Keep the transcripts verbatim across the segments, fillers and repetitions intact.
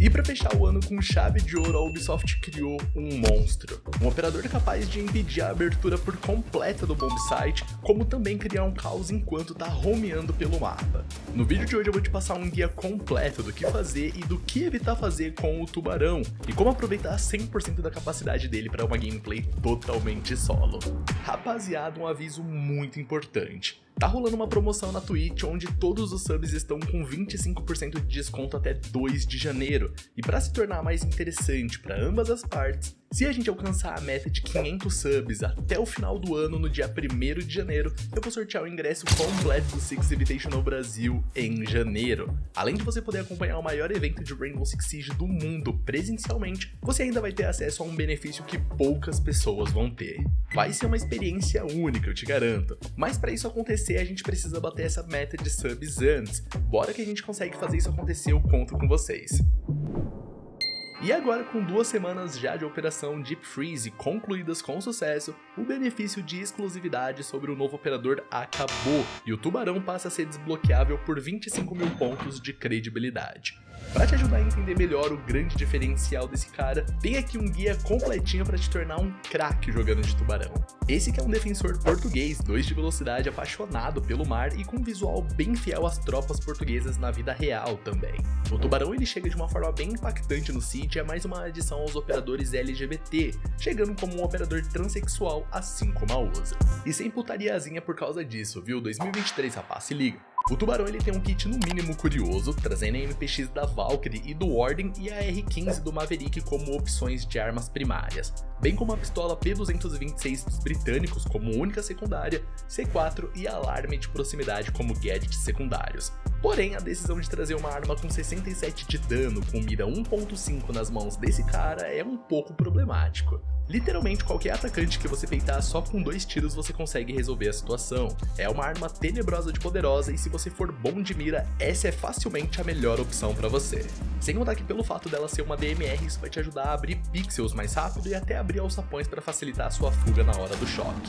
E para fechar o ano com chave de ouro, a Ubisoft criou um monstro. Um operador capaz de impedir a abertura por completa do bombsite, como também criar um caos enquanto tá romeando pelo mapa. No vídeo de hoje eu vou te passar um guia completo do que fazer e do que evitar fazer com o tubarão, e como aproveitar cem por cento da capacidade dele para uma gameplay totalmente solo. Rapaziada, um aviso muito importante. Tá rolando uma promoção na Twitch onde todos os subs estão com vinte e cinco por cento de desconto até dois de janeiro. E para se tornar mais interessante para ambas as partes, se a gente alcançar a meta de quinhentos subs até o final do ano, no dia primeiro de janeiro, eu vou sortear o ingresso completo do Six Invitational Brasil em janeiro. Além de você poder acompanhar o maior evento de Rainbow Six Siege do mundo presencialmente, você ainda vai ter acesso a um benefício que poucas pessoas vão ter. Vai ser uma experiência única, eu te garanto. Mas para isso acontecer, a gente precisa bater essa meta de subs antes. Bora que a gente consegue fazer isso acontecer, eu conto com vocês. E agora, com duas semanas já de operação Deep Freeze concluídas com sucesso, o benefício de exclusividade sobre o novo operador acabou e o tubarão passa a ser desbloqueável por vinte e cinco mil pontos de credibilidade. Para te ajudar a entender melhor o grande diferencial desse cara, tem aqui um guia completinho para te tornar um craque jogando de tubarão. Esse que é um defensor português, dois de velocidade, apaixonado pelo mar e com um visual bem fiel às tropas portuguesas na vida real também. O tubarão ele chega de uma forma bem impactante no Siege e é mais uma adição aos operadores L G B T, chegando como um operador transexual assim como a U S A. E sem putariazinha por causa disso, viu? dois mil e vinte e três, rapaz, se liga. O tubarão ele tem um kit no mínimo curioso, trazendo a M P X da Valkyrie e do Warden e a R quinze do Maverick como opções de armas primárias, bem como a pistola P duzentos e vinte e seis dos britânicos como única secundária, C quatro e alarme de proximidade como gadgets secundários. Porém, a decisão de trazer uma arma com sessenta e sete de dano com mira um ponto cinco nas mãos desse cara é um pouco problemático. Literalmente qualquer atacante que você peitar só com dois tiros você consegue resolver a situação. É uma arma tenebrosa de poderosa e se você for bom de mira, essa é facilmente a melhor opção para você. Sem contar que pelo fato dela ser uma D M R, isso vai te ajudar a abrir pixels mais rápido e até abrir alçapões para facilitar a sua fuga na hora do choque.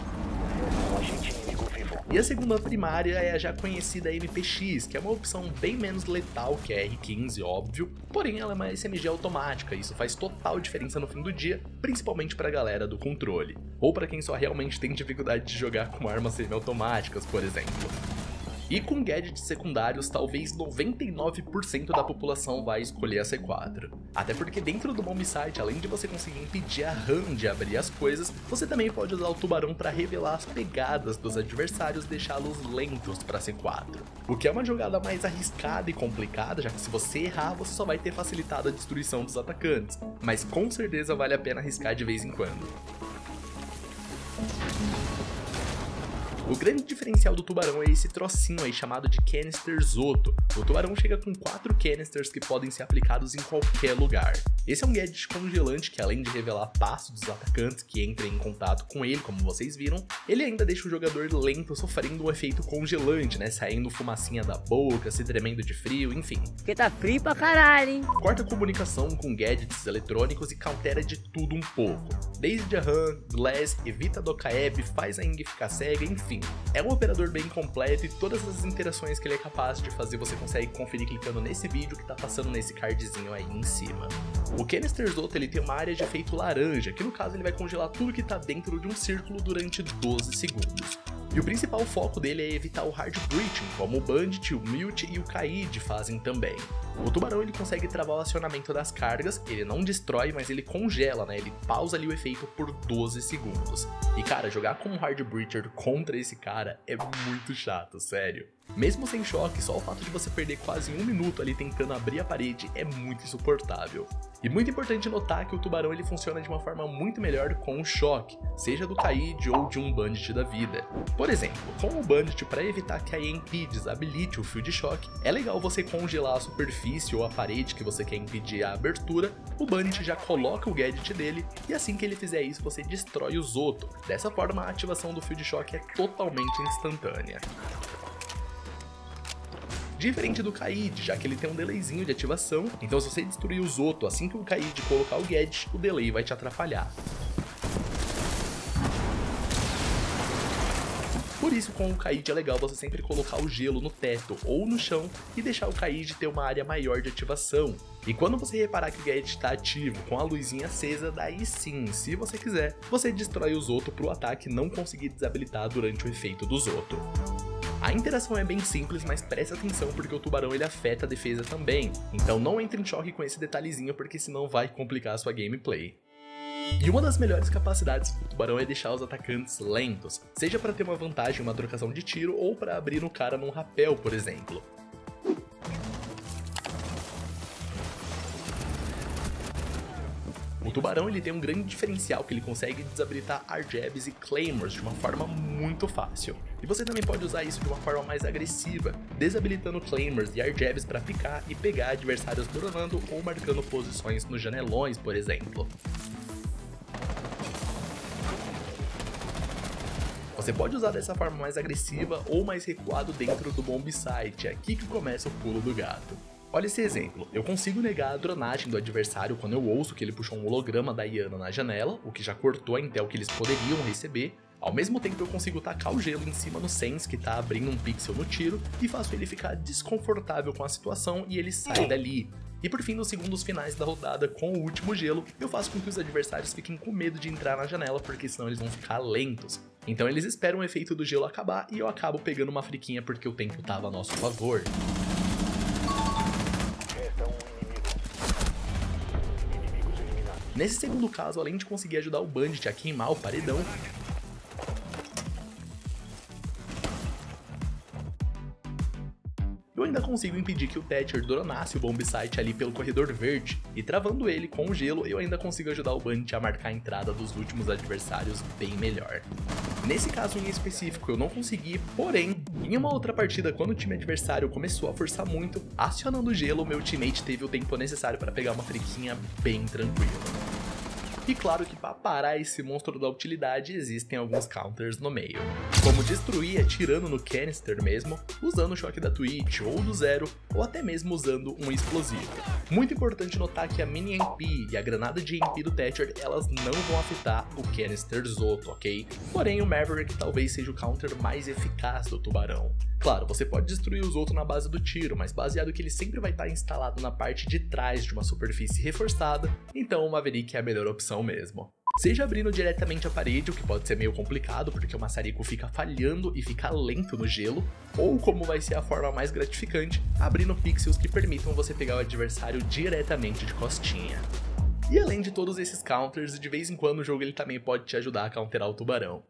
E a segunda primária é a já conhecida M P X, que é uma opção bem menos letal que a R quinze, óbvio, porém ela é uma S M G automática e isso faz total diferença no fim do dia, principalmente pra galera do controle, ou pra quem só realmente tem dificuldade de jogar com armas semiautomáticas, por exemplo. E com gadgets secundários, talvez noventa e nove por cento da população vai escolher a C quatro. Até porque dentro do bombsite, além de você conseguir impedir a RAM de abrir as coisas, você também pode usar o tubarão para revelar as pegadas dos adversários e deixá-los lentos para C quatro. O que é uma jogada mais arriscada e complicada, já que se você errar, você só vai ter facilitado a destruição dos atacantes. Mas com certeza vale a pena arriscar de vez em quando. O grande diferencial do tubarão é esse trocinho aí chamado de canister Zoto. O tubarão chega com quatro canisters que podem ser aplicados em qualquer lugar. Esse é um gadget congelante que, além de revelar passo dos atacantes que entrem em contato com ele, como vocês viram, ele ainda deixa o jogador lento sofrendo um efeito congelante, né? Saindo fumacinha da boca, se tremendo de frio, enfim. Porque tá frio pra caralho, hein? Corta a comunicação com gadgets eletrônicos e cautela de tudo um pouco. Desde a RAM, Glass, evita a Dokaeb, faz a Ing ficar cega, enfim. É um operador bem completo e todas as interações que ele é capaz de fazer você consegue conferir clicando nesse vídeo que tá passando nesse cardzinho aí em cima. O canister Zoto ele tem uma área de efeito laranja, que no caso ele vai congelar tudo que tá dentro de um círculo durante doze segundos. E o principal foco dele é evitar o hard breaching, como o Bandit, o Mute e o Kaid fazem também. O tubarão ele consegue travar o acionamento das cargas, ele não destrói, mas ele congela, né? Ele pausa ali o efeito por doze segundos. E cara, jogar com um hard breacher contra esse cara é muito chato, sério. Mesmo sem choque, só o fato de você perder quase um minuto ali tentando abrir a parede é muito insuportável. E muito importante notar que o tubarão ele funciona de uma forma muito melhor com o choque, seja do Kaid ou de um Bandit da vida. Por exemplo, com o Bandit, para evitar que a E M P desabilite o fio de choque, é legal você congelar a superfície ou a parede que você quer impedir a abertura, o Bandit já coloca o gadget dele e assim que ele fizer isso você destrói o Zoto. Dessa forma a ativação do fio de choque é totalmente instantânea. Diferente do Kaid, já que ele tem um delayzinho de ativação, então se você destruir o Zoto assim que o Kaid colocar o gadget, o delay vai te atrapalhar. Por isso, com o Kaid é legal você sempre colocar o gelo no teto ou no chão e deixar o Kaid ter uma área maior de ativação. E quando você reparar que o gadget está ativo com a luzinha acesa, daí sim, se você quiser, você destrói o Zoto para o ataque não conseguir desabilitar durante o efeito do Zoto. A interação é bem simples, mas preste atenção porque o tubarão ele afeta a defesa também, então não entre em choque com esse detalhezinho porque senão vai complicar a sua gameplay. E uma das melhores capacidades do tubarão é deixar os atacantes lentos, seja para ter uma vantagem em uma trocação de tiro ou para abrir no cara num rapel, por exemplo. O tubarão ele tem um grande diferencial que ele consegue desabilitar Arjabs e Claymores de uma forma muito fácil. E você também pode usar isso de uma forma mais agressiva, desabilitando Claymores e Arjabs para picar e pegar adversários duronando ou marcando posições nos janelões, por exemplo. Você pode usar dessa forma mais agressiva ou mais recuado dentro do bomb site, é aqui que começa o pulo do gato. Olha esse exemplo, eu consigo negar a dronagem do adversário quando eu ouço que ele puxou um holograma da Iana na janela, o que já cortou a intel que eles poderiam receber. Ao mesmo tempo eu consigo tacar o gelo em cima no Sense que tá abrindo um pixel no tiro e faço ele ficar desconfortável com a situação e ele sai dali. E por fim, nos segundos finais da rodada, com o último gelo, eu faço com que os adversários fiquem com medo de entrar na janela porque senão eles vão ficar lentos. Então eles esperam o efeito do gelo acabar e eu acabo pegando uma friquinha porque o tempo tava a nosso favor. Nesse segundo caso, além de conseguir ajudar o Bandit a queimar o paredão, eu ainda consigo impedir que o Thatcher dronasse o bomb site ali pelo corredor verde, e travando ele com o gelo, eu ainda consigo ajudar o Bandit a marcar a entrada dos últimos adversários bem melhor. Nesse caso em específico eu não consegui, porém, em uma outra partida quando o time adversário começou a forçar muito, acionando o gelo, meu teammate teve o tempo necessário para pegar uma friquinha bem tranquila. E claro que para parar esse monstro da utilidade existem alguns counters no meio, como destruir atirando no canister mesmo, usando o choque da Twitch ou do Zero, ou até mesmo usando um explosivo. Muito importante notar que a mini M P e a granada de M P do Thatcher elas não vão afetar o canister Zoto, ok? Porém o Maverick talvez seja o counter mais eficaz do tubarão. Claro, você pode destruir os outros na base do tiro, mas baseado que ele sempre vai estar instalado na parte de trás de uma superfície reforçada, então o Maverick é a melhor opção mesmo. Seja abrindo diretamente a parede, o que pode ser meio complicado porque o maçarico fica falhando e fica lento no gelo, ou como vai ser a forma mais gratificante, abrindo pixels que permitam você pegar o adversário diretamente de costinha. E além de todos esses counters, de vez em quando o jogo ele também pode te ajudar a counterar o tubarão.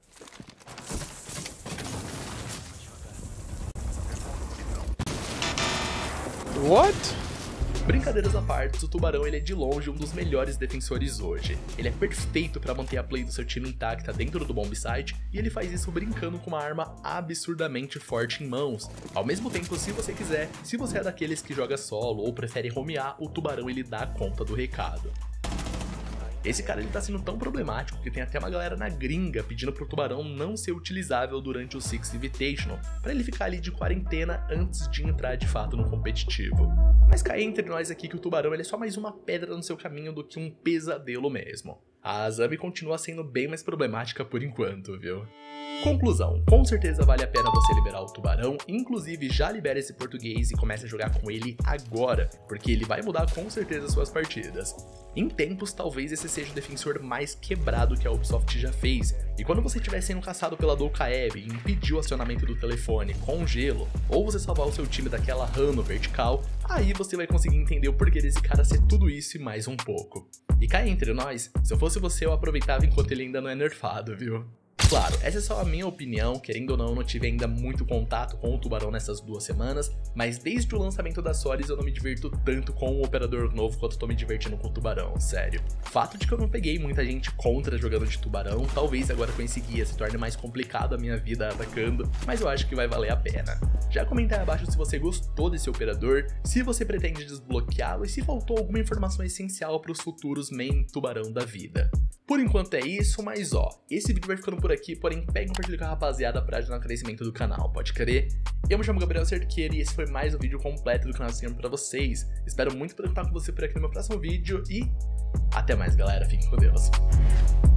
What? Brincadeiras à parte, o tubarão ele é de longe um dos melhores defensores hoje. Ele é perfeito para manter a play do seu time intacta dentro do bomb site e ele faz isso brincando com uma arma absurdamente forte em mãos. Ao mesmo tempo, se você quiser, se você é daqueles que joga solo ou prefere romear, o tubarão ele dá conta do recado. Esse cara ele tá sendo tão problemático que tem até uma galera na gringa pedindo pro tubarão não ser utilizável durante o Six Invitational, pra ele ficar ali de quarentena antes de entrar de fato no competitivo. Mas cai entre nós aqui que o tubarão ele é só mais uma pedra no seu caminho do que um pesadelo mesmo. A Azami continua sendo bem mais problemática por enquanto, viu? Conclusão, com certeza vale a pena você liberar o tubarão, inclusive já libera esse português e comece a jogar com ele agora, porque ele vai mudar com certeza suas partidas. Em tempos, talvez esse seja o defensor mais quebrado que a Ubisoft já fez, e quando você estiver sendo caçado pela Doukaeb e impedir o acionamento do telefone com gelo, ou você salvar o seu time daquela run no vertical, aí você vai conseguir entender o porquê desse cara ser tudo isso e mais um pouco. E cá entre nós, se eu fosse você eu aproveitava enquanto ele ainda não é nerfado, viu? Claro, essa é só a minha opinião, querendo ou não, eu não tive ainda muito contato com o tubarão nessas duas semanas, mas desde o lançamento da Solis eu não me divirto tanto com o operador novo quanto tô me divertindo com o tubarão, sério. Fato de que eu não peguei muita gente contra jogando de tubarão, talvez agora com esse guia se torne mais complicado a minha vida atacando, mas eu acho que vai valer a pena. Já comenta aí abaixo se você gostou desse operador, se você pretende desbloqueá-lo e se faltou alguma informação essencial para os futuros main tubarão da vida. Por enquanto é isso, mas ó, esse vídeo vai ficando por aqui, porém pega e compartilha com a rapaziada pra ajudar no crescimento do canal, pode crer? Eu me chamo Gabriel Cerqueira e esse foi mais um vídeo completo do canal Sempre pra vocês. Espero muito poder contar com você por aqui no meu próximo vídeo e até mais galera, fiquem com Deus.